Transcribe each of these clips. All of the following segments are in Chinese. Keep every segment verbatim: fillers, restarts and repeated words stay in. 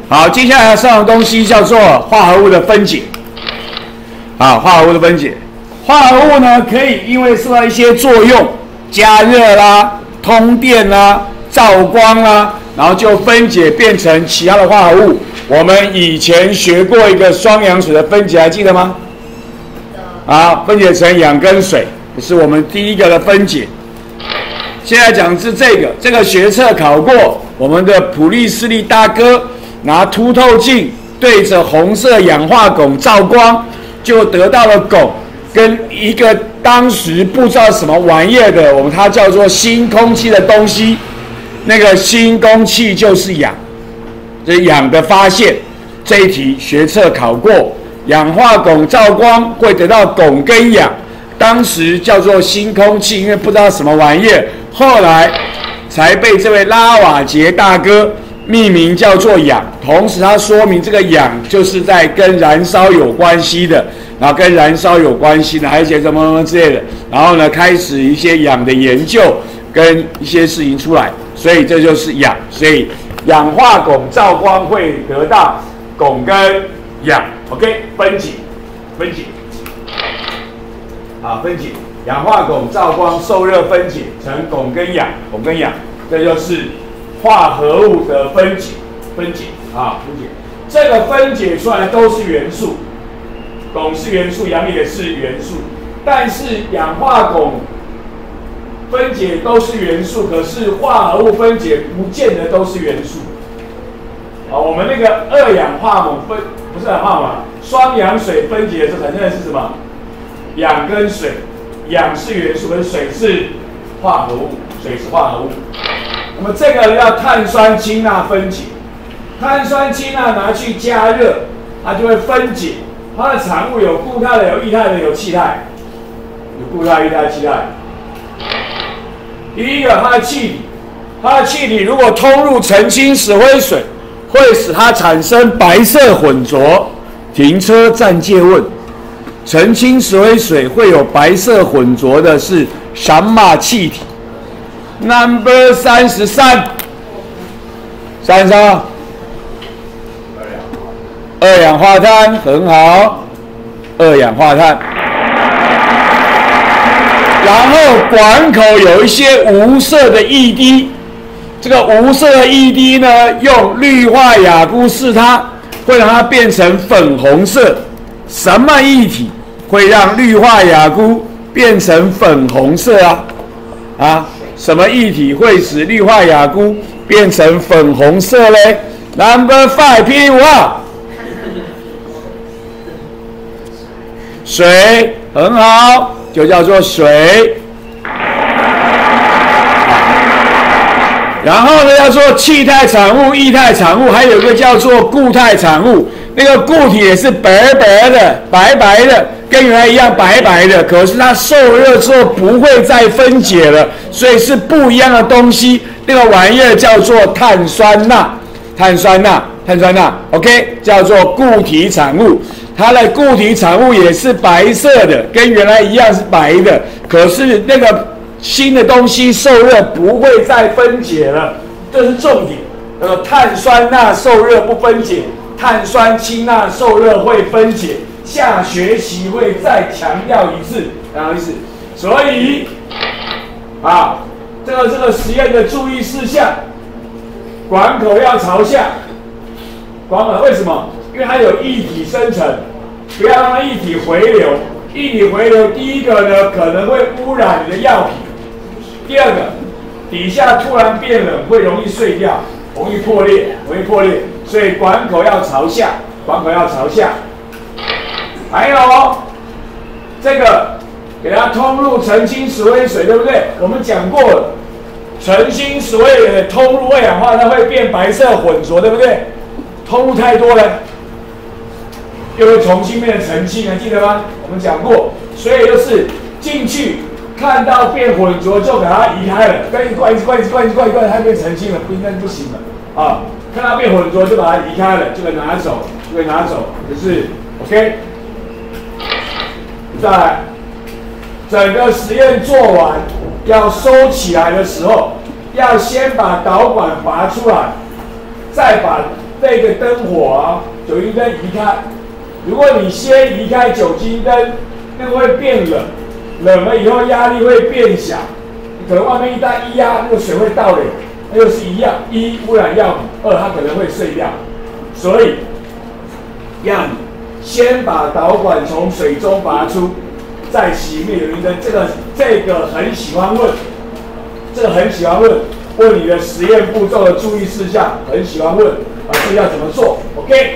好，接下来要上的东西叫做化合物的分解。啊，化合物的分解，化合物呢可以因为受到一些作用，加热啦、通电啦、照光啦，然后就分解变成其他的化合物。我们以前学过一个双氧水的分解，还记得吗？啊，分解成氧跟水，这是我们第一个的分解。现在讲的是这个，这个学测考过，我们的普利斯利大哥拿凸透镜对着红色氧化汞照光，就得到了汞跟一个当时不知道什么玩意儿的，我们它叫做新空气的东西，那个新空气就是氧，这是氧的发现。这一题学测考过，氧化汞照光会得到汞跟氧，当时叫做新空气，因为不知道什么玩意儿，后来才被这位拉瓦杰大哥命名叫做氧，同时它说明这个氧就是在跟燃烧有关系的，然后跟燃烧有关系的，还有一些什么什么之类的，然后呢开始一些氧的研究跟一些事情出来，所以这就是氧，所以氧化汞照光会得到汞跟氧 ，OK， 分解，分解，啊，分解，氧化汞照光受热分解成汞跟氧，汞跟氧，这就是化合物的分解，分解啊，分解，这个分解出来都是元素，汞是元素，氧也是元素，但是氧化汞分解都是元素，可是化合物分解不见得都是元素。啊，我们那个二氧化锰分不是二氧化锰，双氧水分解的时候产生的是什么？氧跟水，氧是元素，跟水是化合物，水是化合物。那么这个要碳酸氢钠分解，碳酸氢钠拿去加热，它就会分解，它的产物有固态的、有液态的、有气态，有固态、液态、气态。第一个，它的气体，它的气体如果通入澄清石灰水，会使它产生白色混浊。停车暂借问：澄清石灰水会有白色混浊的是什么气体 ？Number 三十三，三十三，二氧化碳，很好，二氧化碳。然后管口有一些无色的液滴，这个无色的液滴呢，用氯化亚钴试它，会让它变成粉红色。什么液体会让氯化亚钴变成粉红色啊？啊，什么液体会使氯化亚钴变成粉红色嘞 ？Number five， P 五号，水，很好。就叫做水，然后呢，要做气态产物、液态产物，还有一个叫做固态产物。那个固体也是白白的、白白的，跟原来一样白白的，可是它受热之后不会再分解了，所以是不一样的东西。那个玩意儿叫做碳酸钠，碳酸钠，碳酸钠 ，OK， 叫做固体产物。它的固体产物也是白色的，跟原来一样是白的，可是那个新的东西受热不会再分解了，这是重点。呃，碳酸钠受热不分解，碳酸氢钠受热会分解。下学期会再强调一次，然后一次。所以啊，这个这个实验的注意事项，管口要朝下。管口为什么？因为它有液体生成，不要让液体回流。液体回流，第一个呢可能会污染你的药品，第二个底下突然变冷会容易碎掉，容易破裂，容易破裂。所以管口要朝下，管口要朝下。还有这个给它通入澄清石灰水，对不对？我们讲过了，澄清石灰水通入二氧化碳会变白色混浊，对不对？通入太多了，又会重新变成澄清，还记得吗？我们讲过，所以就是进去看到变混浊就把它移开了，跟一罐一罐一罐一罐一罐它变澄清了，不应该不行了啊！看到变混浊就把它移开了，就可以拿走，就可以拿走，就是 OK。再来，整个实验做完要收起来的时候，要先把导管拔出来，再把这个灯火啊，酒精灯移开。如果你先移开酒精灯，那个会变冷，冷了以后压力会变小，可能外面一旦一压，那个水会倒流，那又是一样，一污染药品，二它可能会碎掉，所以要你先把导管从水中拔出，再熄灭酒精灯。这个这个很喜欢问，这个很喜欢问，问你的实验步骤的注意事项，很喜欢问啊，这要怎么做 ？OK，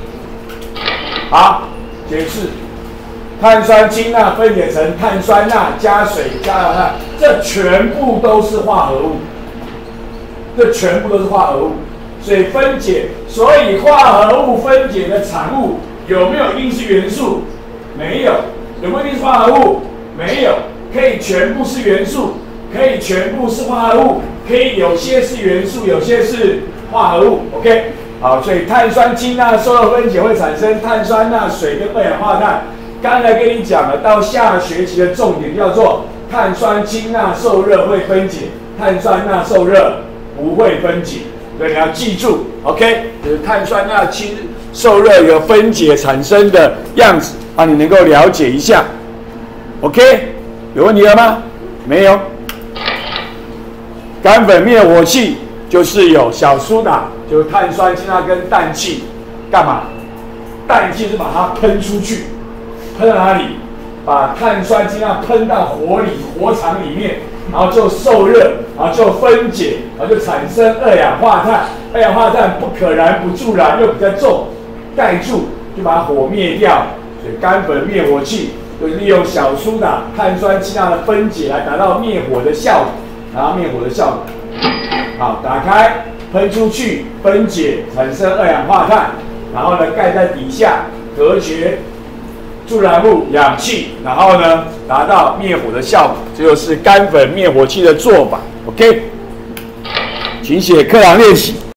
好，解释。碳酸氢钠分解成碳酸钠加水加二碳，这全部都是化合物，这全部都是化合物。所以分解，所以化合物分解的产物有没有一定是元素？没有。有没有一定是化合物？没有。可以全部是元素，可以全部是化合物，可以有些是元素，有些是化合物。OK， 好，所以碳酸氢钠受热分解会产生碳酸钠水跟二氧化碳。刚才跟你讲了，到下学期的重点叫做碳酸氢钠受热会分解，碳酸钠受热不会分解，所以你要记住 ，OK， 就是碳酸钠氢受热有分解产生的样子，让你能够了解一下 ，OK， 有问题了吗？没有。干粉灭火器就是有小苏打，就是碳酸氢钠跟氮气，干嘛？氮气是把它喷出去。喷到哪里？把碳酸氢钠喷到火里、火场里面，然后就受热，然后就分解，然后就产生二氧化碳。二氧化碳不可燃、不助燃，又比较重，盖住就把火灭掉。所以干粉灭火器就是利用小苏打、碳酸氢钠的分解来达到灭火的效果，达到灭火的效果。好，打开，喷出去，分解，产生二氧化碳，然后呢盖在底下，隔绝助燃物、氧气，然后呢，达到灭火的效果，这就是干粉灭火器的做法。OK， 请写课堂练习。